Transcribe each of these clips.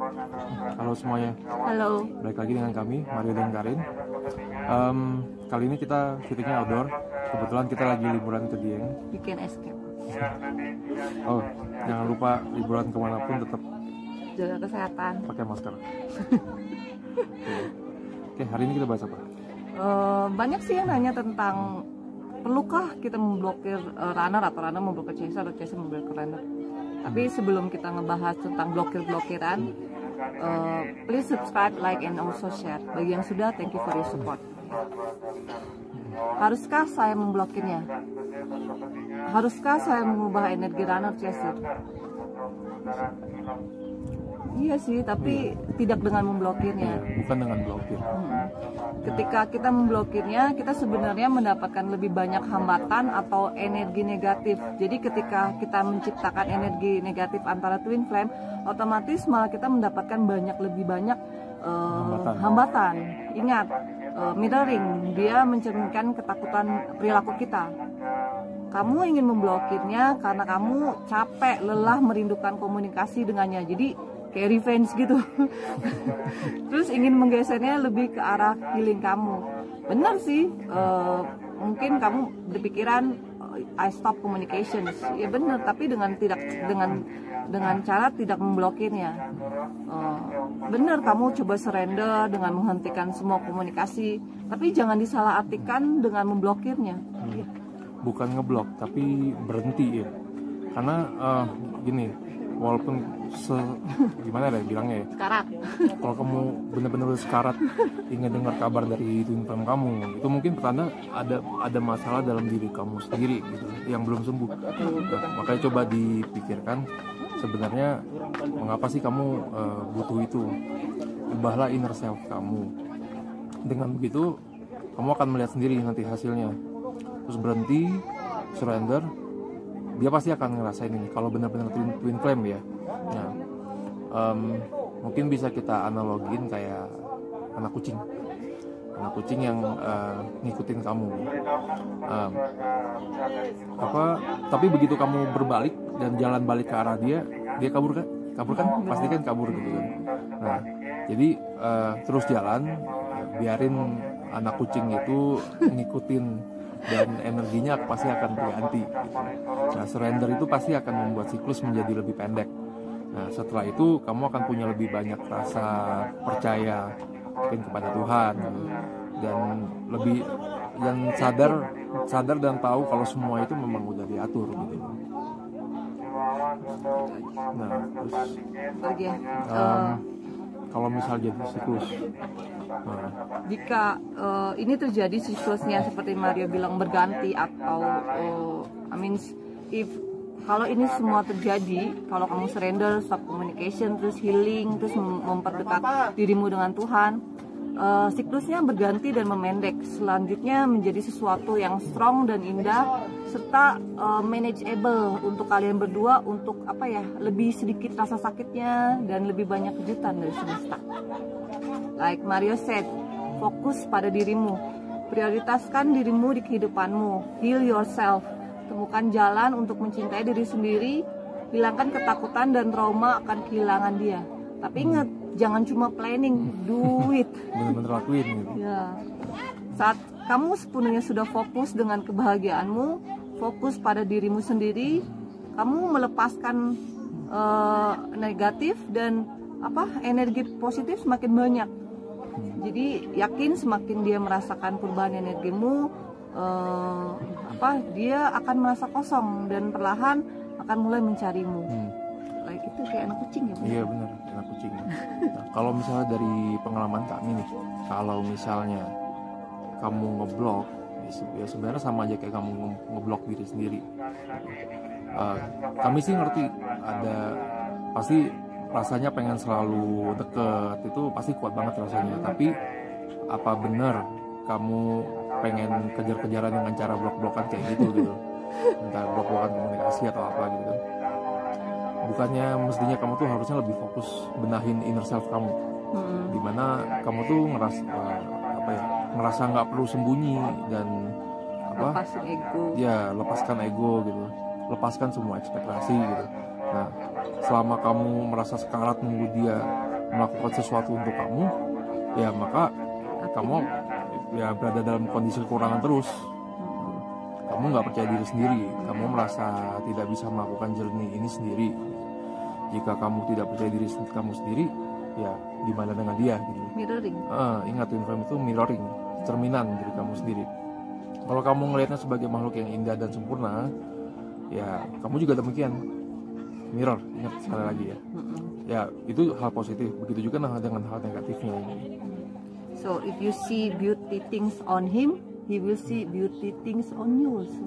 Halo semuanya, Halo. balik lagi dengan kami, Mario dan Karin. Kali ini kita syutingnya outdoor. Kebetulan kita lagi liburan ke Dieng. Weekend escape. Oh, jangan lupa liburan kemanapun tetap Jaga kesehatan. pakai masker. Oke, hari ini kita bahas apa? Banyak sih yang nanya tentang perlukah kita memblokir runner atau runner memblokir chaser atau chaser memblokir runner. Tapi sebelum kita ngebahas tentang blokir-blokiran, please subscribe, like, and also share. Bagi yang sudah, thank you for your support. Haruskah saya memblokirnya? Haruskah saya mengubah energi runner chaser? Iya sih, tapi tidak dengan memblokirnya. Bukan dengan blokir. Ketika kita memblokirnya, kita sebenarnya mendapatkan lebih banyak hambatan atau energi negatif. Jadi ketika kita menciptakan energi negatif antara twin flame, otomatis malah kita mendapatkan lebih banyak hambatan. Ingat, mirroring, dia mencerminkan ketakutan perilaku kita. Kamu ingin memblokirnya karena kamu capek, lelah, merindukan komunikasi dengannya. Jadi kayak revenge gitu. Terus ingin menggesernya lebih ke arah healing kamu. Benar sih, mungkin kamu berpikiran I stop communications. Ya benar, tapi dengan cara tidak memblokirnya. Benar, kamu coba surrender dengan menghentikan semua komunikasi, tapi jangan disalahartikan dengan memblokirnya. Bukan ngeblok, tapi berhenti ya. Karena gini, walaupun gimana ya bilangnya ya, Sekarat. kalau kamu benar-benar sekarat ingin dengar kabar dari twin flame kamu, itu mungkin pertanda ada masalah dalam diri kamu sendiri gitu, yang belum sembuh. Nah, makanya coba dipikirkan sebenarnya mengapa sih kamu butuh itu. Ubahlah inner self kamu. Dengan begitu kamu akan melihat sendiri nanti hasilnya. Terus berhenti, surrender, dia pasti akan ngerasain ini kalau benar-benar twin flame ya. Nah, mungkin bisa kita analogin kayak anak kucing yang ngikutin kamu. Tapi begitu kamu berbalik dan jalan balik ke arah dia kabur kan pasti kan kabur gitu kan. Nah, jadi terus jalan, biarin anak kucing itu ngikutin dan energinya pasti akan berganti gitu. Nah, surrender itu pasti akan membuat siklus menjadi lebih pendek. Nah, setelah itu kamu akan punya lebih banyak rasa percaya mungkin kepada Tuhan dan sadar dan tahu kalau semua itu memang udah diatur gitu. Nah, terus kalau misal jadi siklus, jika ini terjadi siklusnya seperti Mario bilang berganti atau kalau ini semua terjadi, kalau kamu surrender, stop communication, terus healing, terus memperdekat dirimu dengan Tuhan, siklusnya berganti dan memendek. Selanjutnya menjadi sesuatu yang strong dan indah serta manageable untuk kalian berdua, untuk lebih sedikit rasa sakitnya dan lebih banyak kejutan dari semesta. Like Mario said, fokus pada dirimu, prioritaskan dirimu di kehidupanmu, heal yourself, temukan jalan untuk mencintai diri sendiri, hilangkan ketakutan dan trauma akan kehilangan dia. Tapi ingat, jangan cuma planning, do it. Bener-bener lakuin gitu. Ya. Saat kamu sepenuhnya sudah fokus dengan kebahagiaanmu, fokus pada dirimu sendiri, kamu melepaskan negatif dan energi positif semakin banyak. Jadi yakin semakin dia merasakan perubahan energimu, dia akan merasa kosong dan perlahan akan mulai mencarimu. Kayak itu kayak anak kucing ya. Iya benar, anak kucing. Nah, kalau misalnya dari pengalaman kami nih, kalau misalnya kamu ngeblok, ya sebenarnya sama aja kayak kamu ngeblok diri sendiri. Kami sih ngerti pasti rasanya pengen selalu deket, itu pasti kuat banget rasanya. Tapi apa benar kamu pengen kejar-kejaran dengan cara blok-blokan kayak gitu? Entah blok-blokan komunikasi atau apa gitu kan. Bukannya mestinya kamu tuh harusnya lebih fokus benahin inner self kamu, dimana kamu tuh ngerasa nggak perlu sembunyi dan lepaskan ego gitu, lepaskan semua ekspektasi gitu. Nah, selama kamu merasa sekarat nunggu dia melakukan sesuatu untuk kamu, ya maka kamu ya berada dalam kondisi kekurangan terus. Kamu nggak percaya diri sendiri, kamu merasa tidak bisa melakukan journey ini sendiri. Jika kamu tidak percaya diri kamu sendiri, ya gimana dengan dia gitu. Mirroring. Ingat, twin flame itu mirroring, cerminan diri kamu sendiri. Kalau kamu ngelihatnya sebagai makhluk yang indah dan sempurna, ya kamu juga demikian. Mirror, ingat sekali lagi ya. Ya itu hal positif. Begitu juga dengan hal negatifnya. So if you see beauty things on him, he will see beauty things on you also.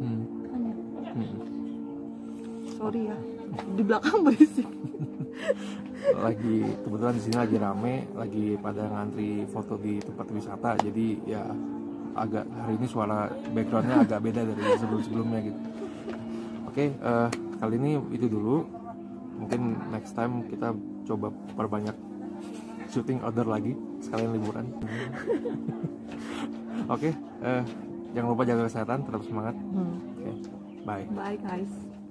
Sorry ya, di belakang berisik. Lagi kebetulan di sini lagi rame, lagi pada ngantri foto di tempat wisata. Jadi ya agak hari ini suara backgroundnya agak beda dari sebelum-sebelumnya gitu. Oke, kali ini itu dulu. Mungkin next time kita coba perbanyak shooting outdoor lagi, sekalian liburan. Oke, jangan lupa jaga kesehatan, tetap semangat. Oke, bye. Bye guys.